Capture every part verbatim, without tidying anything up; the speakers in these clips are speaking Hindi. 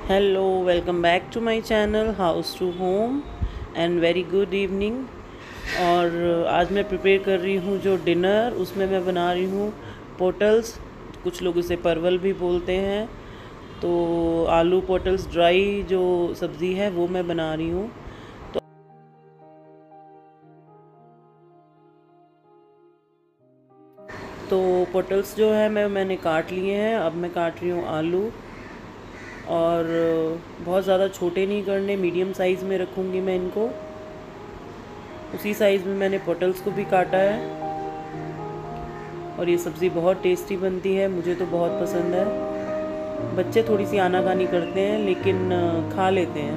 Hello, welcome back to my channel house to home and very good evening. और आज मैं प्रिपेयर कर रही हूँ जो डिनर, उसमें मैं बना रही हूँ पोटल्स। कुछ लोग इसे परवल भी बोलते हैं। तो आलू पोटल्स ड्राई जो सब्ज़ी है वो मैं बना रही हूँ। तो तो पोटल्स जो है मैं मैंने काट लिए हैं। अब मैं काट रही हूँ आलू, और बहुत ज़्यादा छोटे नहीं करने, मीडियम साइज़ में रखूँगी मैं इनको। उसी साइज़ में मैंने पोटल्स को भी काटा है। और ये सब्ज़ी बहुत टेस्टी बनती है, मुझे तो बहुत पसंद है। बच्चे थोड़ी सी आनाकानी करते हैं लेकिन खा लेते हैं।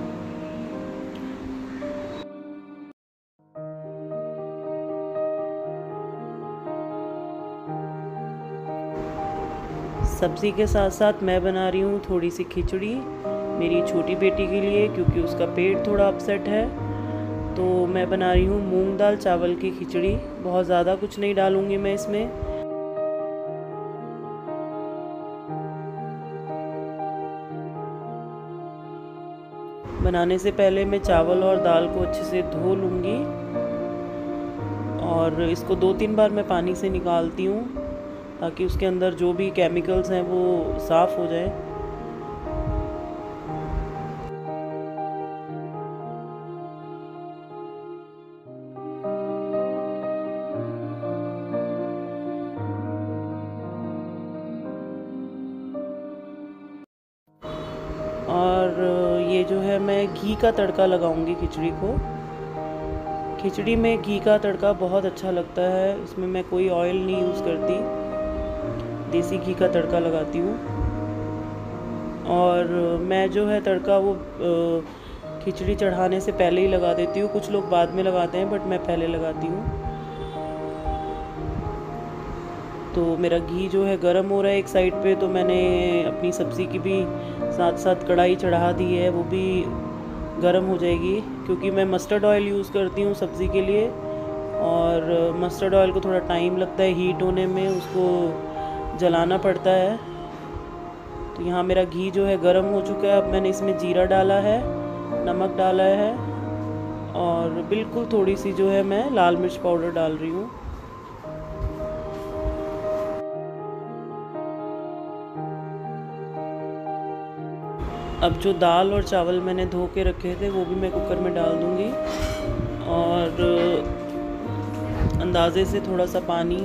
सब्ज़ी के साथ साथ मैं बना रही हूँ थोड़ी सी खिचड़ी मेरी छोटी बेटी के लिए, क्योंकि उसका पेट थोड़ा अपसेट है। तो मैं बना रही हूँ मूंग दाल चावल की खिचड़ी। बहुत ज़्यादा कुछ नहीं डालूँगी मैं इसमें। बनाने से पहले मैं चावल और दाल को अच्छे से धो लूँगी, और इसको दो तीन बार मैं पानी से निकालती हूँ ताकि उसके अंदर जो भी केमिकल्स हैं वो साफ़ हो जाए। और ये जो है मैं घी का तड़का लगाऊंगी खिचड़ी को। खिचड़ी में घी का तड़का बहुत अच्छा लगता है। इसमें मैं कोई ऑयल नहीं यूज़ करती, देसी घी का तड़का लगाती हूँ। और मैं जो है तड़का वो खिचड़ी चढ़ाने से पहले ही लगा देती हूँ। कुछ लोग बाद में लगाते हैं, बट मैं पहले लगाती हूँ। तो मेरा घी जो है गरम हो रहा है एक साइड पे, तो मैंने अपनी सब्ज़ी की भी साथ साथ कढ़ाई चढ़ा दी है, वो भी गरम हो जाएगी। क्योंकि मैं मस्टर्ड ऑयल यूज़ करती हूँ सब्ज़ी के लिए, और मस्टर्ड ऑयल को थोड़ा टाइम लगता है हीट होने में, उसको जलाना पड़ता है। तो यहाँ मेरा घी जो है गरम हो चुका है। अब मैंने इसमें जीरा डाला है, नमक डाला है, और बिल्कुल थोड़ी सी जो है मैं लाल मिर्च पाउडर डाल रही हूँ। अब जो दाल और चावल मैंने धो के रखे थे वो भी मैं कुकर में डाल दूँगी, और अंदाज़े से थोड़ा सा पानी।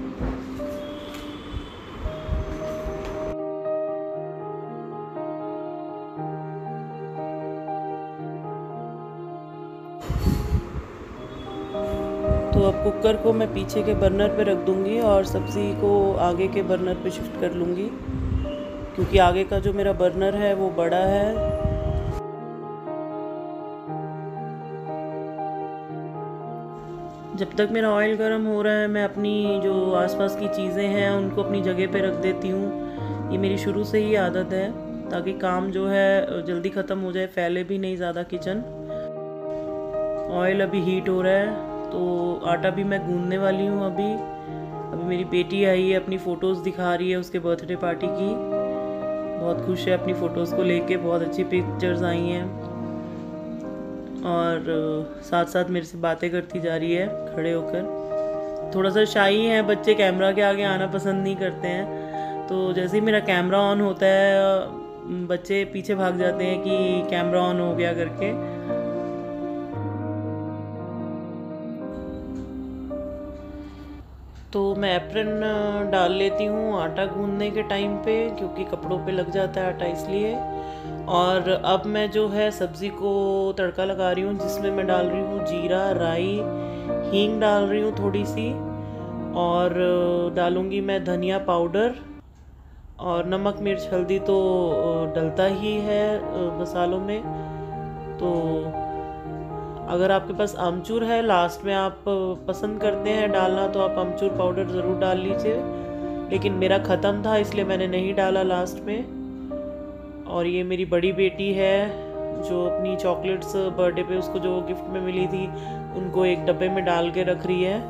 तो अब कुकर को मैं पीछे के बर्नर पे रख दूँगी और सब्ज़ी को आगे के बर्नर पे शिफ्ट कर लूँगी, क्योंकि आगे का जो मेरा बर्नर है वो बड़ा है। जब तक मेरा ऑयल गर्म हो रहा है, मैं अपनी जो आसपास की चीज़ें हैं उनको अपनी जगह पे रख देती हूँ। ये मेरी शुरू से ही आदत है, ताकि काम जो है जल्दी ख़त्म हो जाए, फैले भी नहीं ज़्यादा किचन। ऑयल अभी हीट हो रहा है, तो आटा भी मैं गूंदने वाली हूँ अभी। अभी मेरी बेटी आई है, अपनी फ़ोटोज़ दिखा रही है उसके बर्थडे पार्टी की। बहुत खुश है अपनी फ़ोटोज़ को लेके, बहुत अच्छी पिक्चर्स आई हैं। और साथ साथ मेरे से बातें करती जा रही है खड़े होकर। थोड़ा सा शाई है बच्चे, कैमरा के आगे आना पसंद नहीं करते हैं। तो जैसे ही मेरा कैमरा ऑन होता है, बच्चे पीछे भाग जाते हैं कि कैमरा ऑन हो गया करके। तो मैं एप्रन डाल लेती हूँ आटा गूंदने के टाइम पे, क्योंकि कपड़ों पे लग जाता है आटा, इसलिए। और अब मैं जो है सब्ज़ी को तड़का लगा रही हूँ, जिसमें मैं डाल रही हूँ जीरा, राई, हींग डाल रही हूँ थोड़ी सी, और डालूँगी मैं धनिया पाउडर, और नमक मिर्च हल्दी तो डलता ही है मसालों में। तो अगर आपके पास आमचूर है, लास्ट में आप पसंद करते हैं डालना, तो आप आमचूर पाउडर ज़रूर डाल लीजिए। लेकिन मेरा ख़त्म था, इसलिए मैंने नहीं डाला लास्ट में। और ये मेरी बड़ी बेटी है, जो अपनी चॉकलेट्स बर्थडे पे उसको जो गिफ्ट में मिली थी, उनको एक डब्बे में डाल के रख रही है।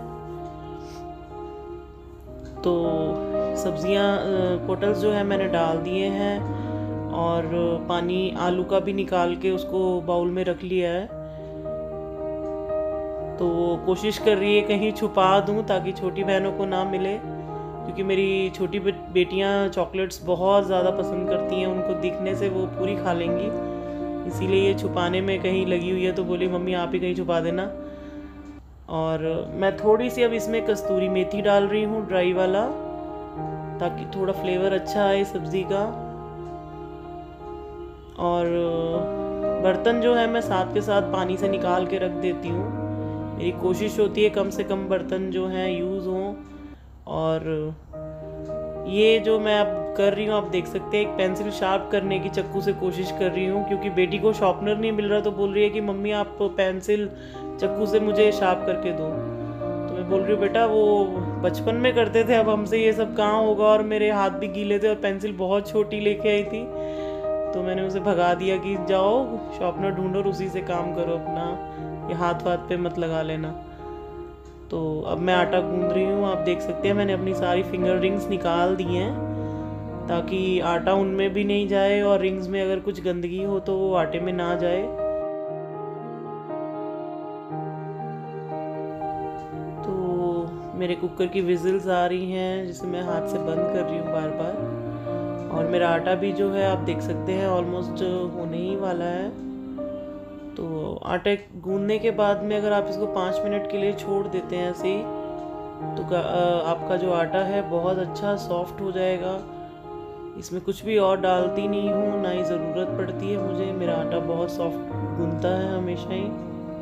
तो सब्जियां पोटल्स जो है मैंने डाल दिए हैं, और पानी आलू का भी निकाल के उसको बाउल में रख लिया है। तो कोशिश कर रही है कहीं छुपा दूं ताकि छोटी बहनों को ना मिले, क्योंकि मेरी छोटी बेटियां चॉकलेट्स बहुत ज़्यादा पसंद करती हैं, उनको दिखने से वो पूरी खा लेंगी। इसीलिए ये छुपाने में कहीं लगी हुई है, तो बोली मम्मी आप ही कहीं छुपा देना। और मैं थोड़ी सी अब इसमें कस्तूरी मेथी डाल रही हूँ, ड्राई वाला, ताकि थोड़ा फ्लेवर अच्छा आए सब्ज़ी का। और बर्तन जो है मैं साथ के साथ पानी से निकाल के रख देती हूँ। मेरी कोशिश होती है कम से कम बर्तन जो हैं यूज़ हों। और ये जो मैं अब कर रही हूँ, आप देख सकते हैं, एक पेंसिल शार्प करने की चाकू से कोशिश कर रही हूँ, क्योंकि बेटी को शार्पनर नहीं मिल रहा, तो बोल रही है कि मम्मी आप पेंसिल चाकू से मुझे शार्प करके दो। तो मैं बोल रही हूँ बेटा वो बचपन में करते थे, अब हमसे ये सब कहाँ होगा। और मेरे हाथ भी गीले थे और पेंसिल बहुत छोटी लेके आई थी, तो मैंने उसे भगा दिया कि जाओ शार्पनर ढूंढो और उसी से काम करो अपना, ये हाथ वाथ पे मत लगा लेना। तो अब मैं आटा गूंद रही हूँ। आप देख सकते हैं मैंने अपनी सारी फिंगर रिंग्स निकाल दी हैं, ताकि आटा उनमें भी नहीं जाए और रिंग्स में अगर कुछ गंदगी हो तो वो आटे में ना जाए। तो मेरे कुकर की विजिल्स आ रही हैं, जिसे मैं हाथ से बंद कर रही हूँ बार बार। और मेरा आटा भी जो है आप देख सकते हैं ऑलमोस्ट होने ही वाला है। तो आटे गूंदने के बाद में अगर आप इसको पाँच मिनट के लिए छोड़ देते हैं ऐसे ही, तो आपका जो आटा है बहुत अच्छा सॉफ्ट हो जाएगा। इसमें कुछ भी और डालती नहीं हूँ, ना ही ज़रूरत पड़ती है मुझे। मेरा आटा बहुत सॉफ्ट गूंदता है हमेशा ही।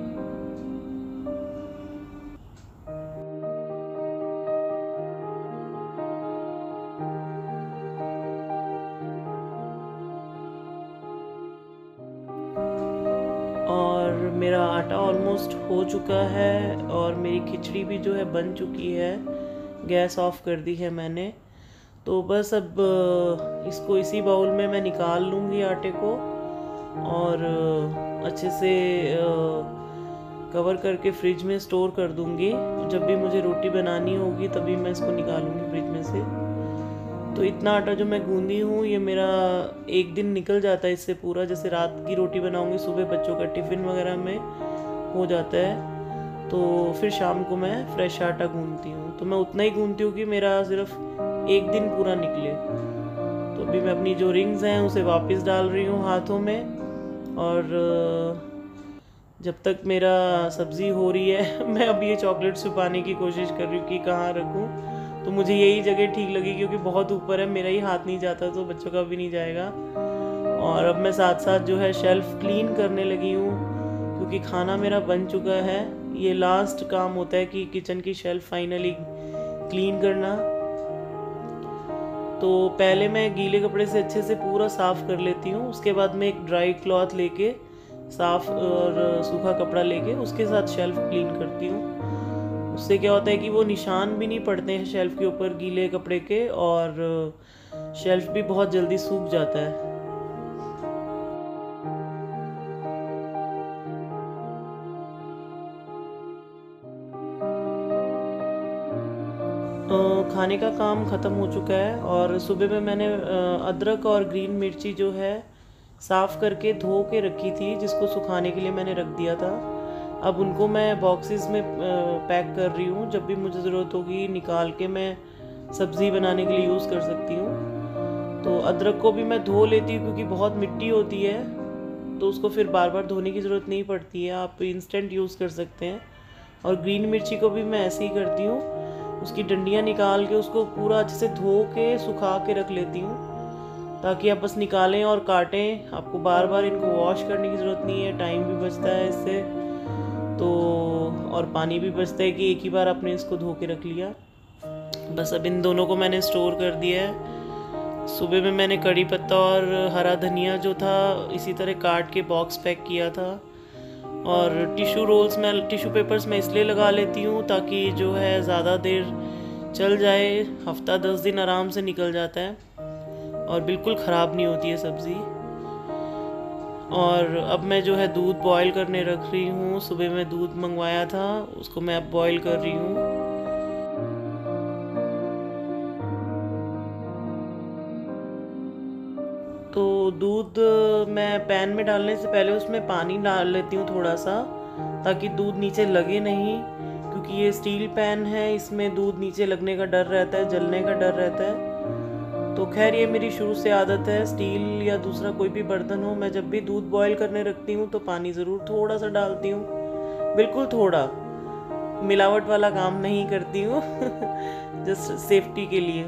और मेरा आटा ऑलमोस्ट हो चुका है और मेरी खिचड़ी भी जो है बन चुकी है। गैस ऑफ कर दी है मैंने। तो बस अब इसको इसी बाउल में मैं निकाल लूँगी आटे को, और अच्छे से कवर करके फ्रिज में स्टोर कर दूँगी। जब भी मुझे रोटी बनानी होगी तभी मैं इसको निकालूँगी फ्रिज में से। तो इतना आटा जो मैं गूंदी हूँ ये मेरा एक दिन निकल जाता है इससे पूरा। जैसे रात की रोटी बनाऊँगी, सुबह बच्चों का टिफ़िन वगैरह में हो जाता है, तो फिर शाम को मैं फ्रेश आटा गूंदती हूँ। तो मैं उतना ही गूंदती हूँ कि मेरा सिर्फ एक दिन पूरा निकले। तो अभी मैं अपनी जो रिंग्स हैं उसे वापस डाल रही हूँ हाथों में, और जब तक मेरा सब्ज़ी हो रही है मैं अब ये चॉकलेट छुपाने की कोशिश कर रही हूँ कि कहाँ रखूँ। तो मुझे यही जगह ठीक लगी, क्योंकि बहुत ऊपर है, मेरा ही हाथ नहीं जाता तो बच्चों का भी नहीं जाएगा। और अब मैं साथ साथ जो है शेल्फ़ क्लीन करने लगी हूँ, क्योंकि खाना मेरा बन चुका है। ये लास्ट काम होता है कि किचन की शेल्फ़ फाइनली क्लीन करना। तो पहले मैं गीले कपड़े से अच्छे से पूरा साफ़ कर लेती हूँ, उसके बाद मैं एक ड्राई क्लॉथ लेके साफ़ और सूखा कपड़ा लेके उसके साथ शेल्फ़ क्लीन करती हूँ। उससे क्या होता है कि वो निशान भी नहीं पड़ते हैं शेल्फ़ के ऊपर गीले कपड़े के, और शेल्फ़ भी बहुत जल्दी सूख जाता है। खाने का काम ख़त्म हो चुका है, और सुबह में मैंने अदरक और ग्रीन मिर्ची जो है साफ़ करके धो के रखी थी, जिसको सुखाने के लिए मैंने रख दिया था। अब उनको मैं बॉक्सेस में पैक कर रही हूँ, जब भी मुझे ज़रूरत होगी निकाल के मैं सब्ज़ी बनाने के लिए यूज़ कर सकती हूँ। तो अदरक को भी मैं धो लेती हूँ, क्योंकि बहुत मिट्टी होती है, तो उसको फिर बार बार धोने की ज़रूरत नहीं पड़ती है, आप इंस्टेंट यूज़ कर सकते हैं। और ग्रीन मिर्ची को भी मैं ऐसे ही करती हूँ, उसकी डंडियाँ निकाल के उसको पूरा अच्छे से धो के सुखा के रख लेती हूँ, ताकि आप बस निकालें और काटें। आपको बार बार इनको वॉश करने की ज़रूरत नहीं है, टाइम भी बचता है इससे, तो और पानी भी बचता है कि एक ही बार आपने इसको धो के रख लिया। बस अब इन दोनों को मैंने स्टोर कर दिया है। सुबह में मैंने कड़ी पत्ता और हरा धनिया जो था इसी तरह काट के बॉक्स पैक किया था। और टिश्यू रोल्स में टिश्यू पेपर्स मैं इसलिए लगा लेती हूँ ताकि जो है ज़्यादा देर चल जाए, हफ्ता दस दिन आराम से निकल जाता है और बिल्कुल ख़राब नहीं होती है सब्ज़ी। और अब मैं जो है दूध बॉईल करने रख रही हूँ। सुबह में दूध मंगवाया था, उसको मैं अब बॉईल कर रही हूँ। तो दूध मैं पैन में डालने से पहले उसमें पानी डाल लेती हूँ थोड़ा सा, ताकि दूध नीचे लगे नहीं, क्योंकि ये स्टील पैन है, इसमें दूध नीचे लगने का डर रहता है, जलने का डर रहता है। तो खैर ये मेरी शुरू से आदत है, स्टील या दूसरा कोई भी बर्तन हो, मैं जब भी दूध बॉईल करने रखती हूँ तो पानी ज़रूर थोड़ा सा डालती हूँ, बिल्कुल थोड़ा, मिलावट वाला काम नहीं करती हूँ जस्ट सेफ्टी के लिए।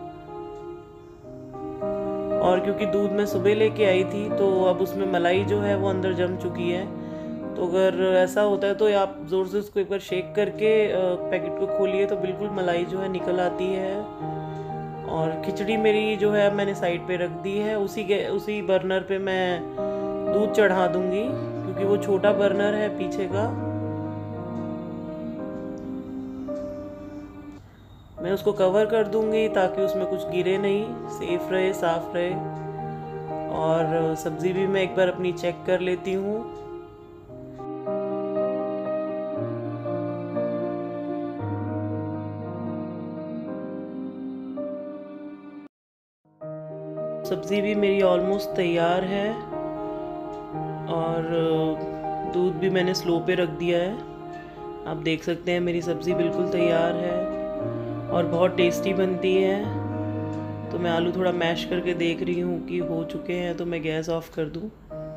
और क्योंकि दूध मैं सुबह लेके आई थी तो अब उसमें मलाई जो है वो अंदर जम चुकी है, तो अगर ऐसा होता है तो आप ज़ोर से उसको एक बार शेक करके पैकेट को खोलिए तो बिल्कुल मलाई जो है निकल आती है। और खिचड़ी मेरी जो है मैंने साइड पे रख दी है, उसी के उसी बर्नर पे मैं दूध चढ़ा दूंगी, क्योंकि वो छोटा बर्नर है पीछे का। मैं उसको कवर कर दूंगी ताकि उसमें कुछ गिरे नहीं, सेफ रहे, साफ रहे। और सब्ज़ी भी मैं एक बार अपनी चेक कर लेती हूँ। सब्ज़ी भी मेरी ऑलमोस्ट तैयार है और दूध भी मैंने स्लो पे रख दिया है। आप देख सकते हैं मेरी सब्ज़ी बिल्कुल तैयार है और बहुत टेस्टी बनती है। तो मैं आलू थोड़ा मैश करके देख रही हूँ कि हो चुके हैं, तो मैं गैस ऑफ कर दूँ।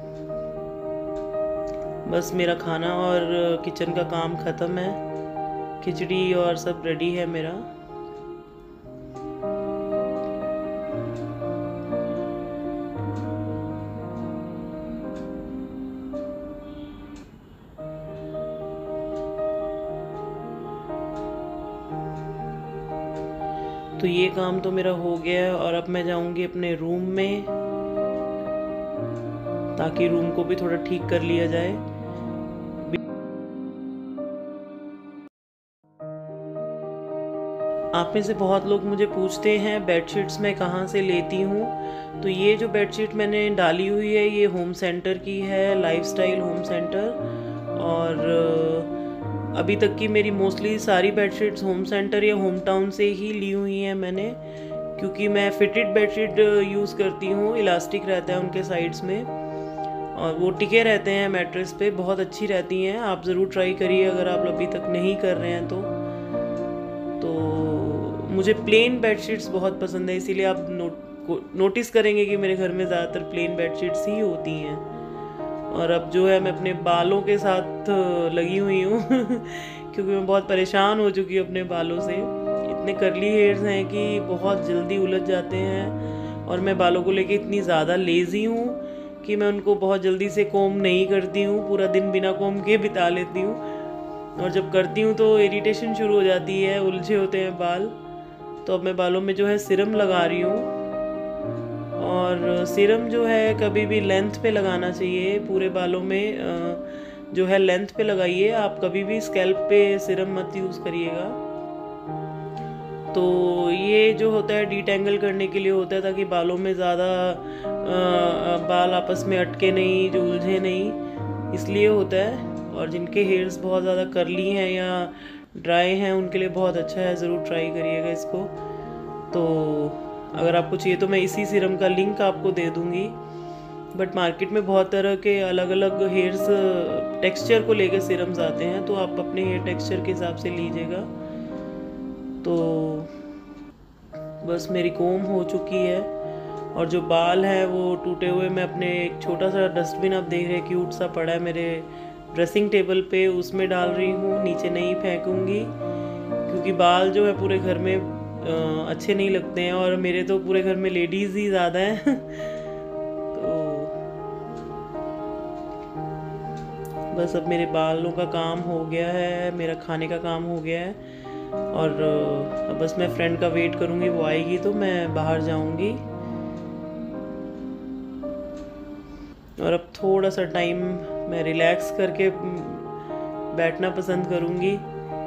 बस मेरा खाना और किचन का काम ख़त्म है, खिचड़ी और सब रेडी है मेरा। तो ये काम तो मेरा हो गया है और अब मैं जाऊंगी अपने रूम में, ताकि रूम को भी थोड़ा ठीक कर लिया जाए। आप में से बहुत लोग मुझे पूछते हैं बेडशीट्स मैं कहाँ से लेती हूँ। तो ये जो बेडशीट मैंने डाली हुई है ये होम सेंटर की है, लाइफस्टाइल होम सेंटर। और अभी तक की मेरी मोस्टली सारी बेडशीट्स होम सेंटर या होम टाउन से ही ली हुई हैं मैंने, क्योंकि मैं फिटेड बेडशीट यूज़ करती हूँ, इलास्टिक रहता है उनके साइड्स में और वो टिके रहते हैं मैट्रेस पे, बहुत अच्छी रहती हैं। आप ज़रूर ट्राई करिए अगर आप अभी तक नहीं कर रहे हैं तो। तो मुझे प्लेन बेडशीट्स बहुत पसंद है, इसीलिए आप नोट नोटिस करेंगे कि मेरे घर में ज़्यादातर प्लेन बेडशीट्स ही होती हैं। और अब जो है मैं अपने बालों के साथ लगी हुई हूँ क्योंकि मैं बहुत परेशान हो चुकी हूँ अपने बालों से। इतने कर्ली हेयर्स हैं कि बहुत जल्दी उलझ जाते हैं और मैं बालों को लेके इतनी ज़्यादा लेज़ी हूँ कि मैं उनको बहुत जल्दी से कोम नहीं करती हूँ, पूरा दिन बिना कोम के बिता लेती हूँ। और जब करती हूँ तो इरिटेशन शुरू हो जाती है, उलझे होते हैं बाल। तो अब मैं बालों में जो है सिरम लगा रही हूँ, और सिरम जो है कभी भी लेंथ पे लगाना चाहिए, पूरे बालों में जो है लेंथ पे लगाइए। आप कभी भी स्कैल्प पे सिरम मत यूज़ करिएगा। तो ये जो होता है डिटेंगल करने के लिए होता है, ताकि बालों में ज़्यादा बाल आपस में अटके नहीं, जो उलझे नहीं, इसलिए होता है। और जिनके हेयर्स बहुत ज़्यादा कर्ली हैं या ड्राई हैं उनके लिए बहुत अच्छा है, ज़रूर ट्राई करिएगा इसको। तो अगर आपको चाहिए तो मैं इसी सीरम का लिंक आपको दे दूंगी। बट मार्केट में बहुत तरह के अलग अलग हेयर्स टेक्सचर को लेकर सीरम्स आते हैं, तो आप अपने हेयर टेक्सचर के हिसाब से लीजिएगा। तो बस मेरी कोम हो चुकी है और जो बाल हैं वो टूटे हुए मैं अपने एक छोटा सा डस्टबिन आप देख रहे हैं क्यूट सा पड़ा है मेरे ड्रेसिंग टेबल पे, उसमें डाल रही हूँ। नीचे नहीं फेंकूँगी क्योंकि बाल जो है पूरे घर में अच्छे नहीं लगते हैं और मेरे तो पूरे घर में लेडीज़ ही ज़्यादा हैं तो बस अब मेरे बालों का काम हो गया है, मेरा खाने का काम हो गया है और अब बस मैं फ्रेंड का वेट करूँगी, वो आएगी तो मैं बाहर जाऊँगी। और अब थोड़ा सा टाइम मैं रिलैक्स करके बैठना पसंद करूँगी।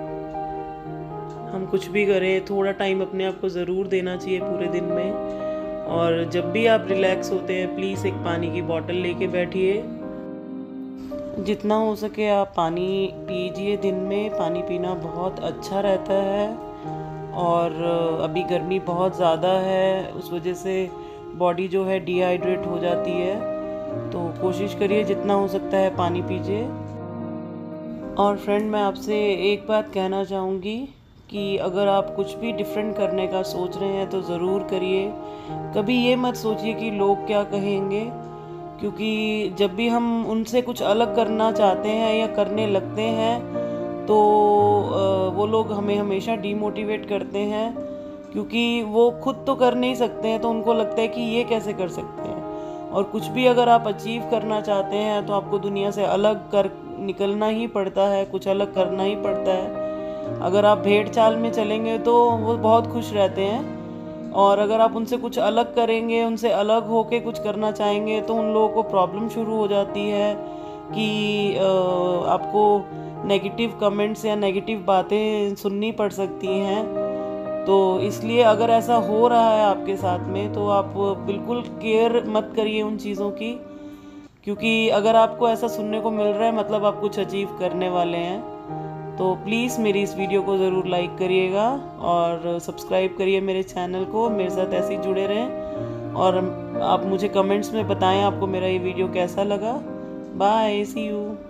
हम कुछ भी करें, थोड़ा टाइम अपने आप को ज़रूर देना चाहिए पूरे दिन में। और जब भी आप रिलैक्स होते हैं प्लीज़ एक पानी की बोतल लेके बैठिए, जितना हो सके आप पानी पीजिए दिन में। पानी पीना बहुत अच्छा रहता है। और अभी गर्मी बहुत ज़्यादा है, उस वजह से बॉडी जो है डिहाइड्रेट हो जाती है। तो कोशिश करिए जितना हो सकता है पानी पीजिए। और फ्रेंड, मैं आपसे एक बात कहना चाहूँगी कि अगर आप कुछ भी डिफरेंट करने का सोच रहे हैं तो ज़रूर करिए। कभी ये मत सोचिए कि लोग क्या कहेंगे, क्योंकि जब भी हम उनसे कुछ अलग करना चाहते हैं या करने लगते हैं तो वो लोग हमें हमेशा डीमोटिवेट करते हैं, क्योंकि वो खुद तो कर नहीं सकते हैं तो उनको लगता है कि ये कैसे कर सकते हैं। और कुछ भी अगर आप अचीव करना चाहते हैं तो आपको दुनिया से अलग कर निकलना ही पड़ता है, कुछ अलग करना ही पड़ता है। अगर आप भेड़ चाल में चलेंगे तो वो बहुत खुश रहते हैं, और अगर आप उनसे कुछ अलग करेंगे, उनसे अलग होके कुछ करना चाहेंगे तो उन लोगों को प्रॉब्लम शुरू हो जाती है कि आपको नेगेटिव कमेंट्स या नेगेटिव बातें सुननी पड़ सकती हैं। तो इसलिए अगर ऐसा हो रहा है आपके साथ में तो आप बिल्कुल केयर मत करिए उन चीज़ों की, क्योंकि अगर आपको ऐसा सुनने को मिल रहा है मतलब आप कुछ अचीव करने वाले हैं। तो प्लीज़ मेरी इस वीडियो को ज़रूर लाइक करिएगा और सब्सक्राइब करिए मेरे चैनल को, मेरे साथ ऐसे ही जुड़े रहें। और आप मुझे कमेंट्स में बताएं आपको मेरा ये वीडियो कैसा लगा। Bye, see you.